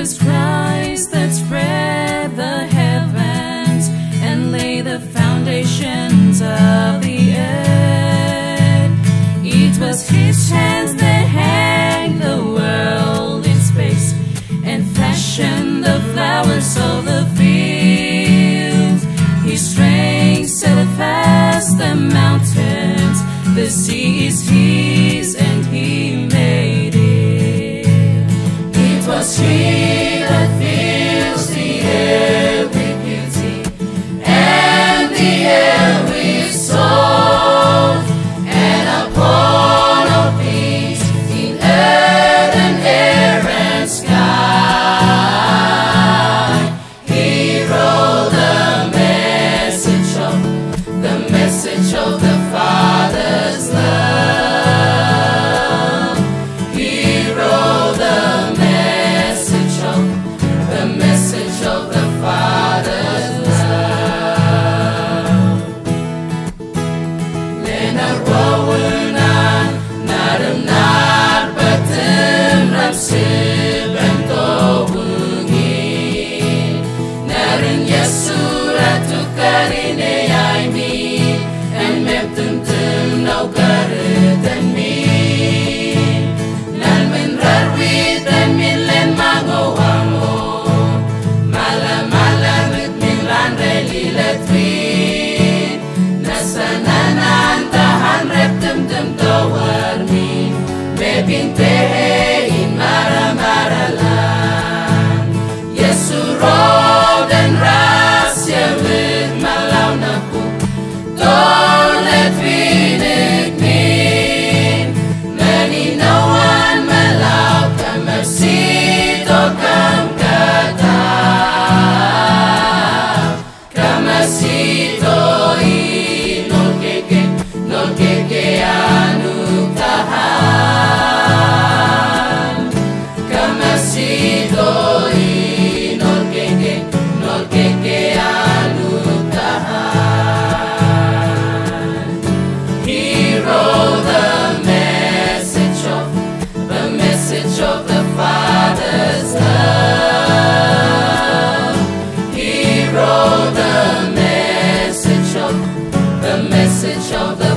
Jesus Christ that spread the heavens and lay the foundations of the earth. It was his hands that hang the world in space and fashioned the flowers of the fields. His strength set fast the mountains. The sea is his and he made it. It was he that fills the air with beauty and the air with song, and upon all things in earth and air and sky, he wrote the message of the Father's love. He wrote the message of the Father's love. Lenar wawunan naramnar batem ramsib and tobungin narin Yesuratu karine yaimi and meptum no garet and me nan min rarwit and min len mangowango mala mit min lan reli letwit nasananan tahan reptum tawar mi mebinte in mara-maralan Yesu rod and rasya with malaw na po. Don't let me ignite naninawan malaw kamasito kam kata kamasito inolkeke anugtahan kamasito inolkeke anugtahan. He wrote the message of the Father's love. He wrote the message of the